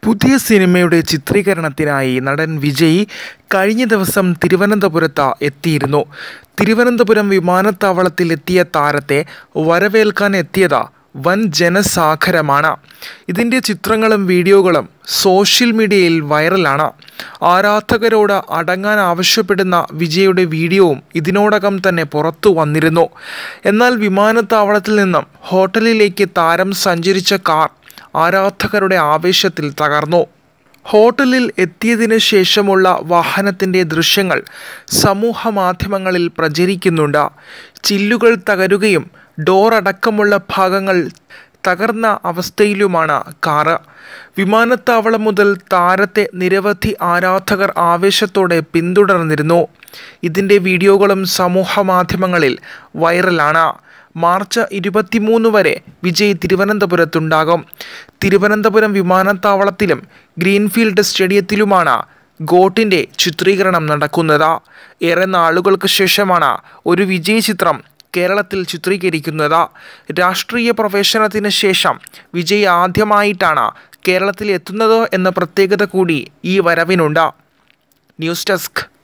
പുതിയ സിനിമയുടെ ചിത്രീകരണത്തിനായി നടൻ വിജയ് കഴിഞ്ഞ ദിവസം തിരുവനന്തപുരത്ത് എത്തിയിരുന്നു. തിരുവനന്തപുരം വിമാനത്താവളത്തിൽ എത്തിയ താരത്തെ വരവേൽക്കാൻ എത്തിയത് വൻ ജനസാഗരമാണ്. ഇതിൻ്റെ ചിത്രങ്ങളും വീഡിയോകളും സോഷ്യൽ മീഡിയയിൽ വൈറലാണ്. ആരാധകരോട് അടങ്ങാൻ ആവശ്യപ്പെടുന്ന വിജയുടെ വീഡിയോവും ഇതിനോടകം തന്നെ പുറത്തു വന്നിരുന്നു. എന്നാൽ വിമാനത്താവളത്തിൽ നിന്നും ഹോട്ടലിലേക്ക് താരം സഞ്ചരിച്ച കാർ ആരാധകരുടെ ആവേശത്തിൽ തകർന്നു. ഹോട്ടലിൽ എത്തിയതിനു ശേഷമുള്ള വാഹനത്തിൻ്റെ ദൃശ്യങ്ങൾ സമൂഹ മാധ്യമങ്ങളിൽ പ്രചരിക്കുന്നുണ്ട്. ചില്ലുകൾ തകരുകയും ഡോർ അടക്കമുള്ള ഭാഗങ്ങൾ തകർന്ന അവസ്ഥയിലുമാണ് കാറ്. വിമാനത്താവളം മുതൽ താരത്തെ നിരവധി ആരാധകർ ആവേശത്തോടെ പിന്തുടർന്നിരുന്നു. ഇതിൻ്റെ വീഡിയോകളും സമൂഹ മാധ്യമങ്ങളിൽ വൈറലാണ്. മാർച്ച് 23 വരെ വിജയ് തിരുവനന്തപുരത്തുണ്ടാകും. തിരുവനന്തപുരം വിമാനത്താവളത്തിലും ഗ്രീൻഫീൽഡ് സ്റ്റേഡിയത്തിലുമാണ് ഗോട്ടിൻ്റെ ചിത്രീകരണം നടക്കുന്നത്. ഏറെ നാളുകൾക്ക് ശേഷമാണ് ഒരു വിജയ് ചിത്രം കേരളത്തിൽ ചിത്രീകരിക്കുന്നത്. രാഷ്ട്രീയ പ്രവേശനത്തിന് ശേഷം വിജയ് ആദ്യമായിട്ടാണ് കേരളത്തിൽ എത്തുന്നത് എന്ന പ്രത്യേകത കൂടി ഈ വരവിനുണ്ട്. News desk.